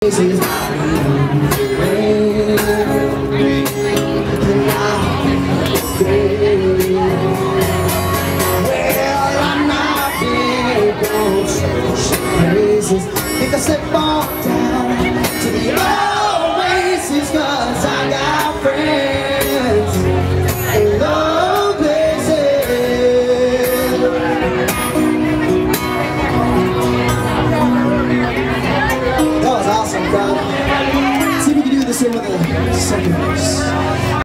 Think I slip on down to the oasis, 'cause I got friends.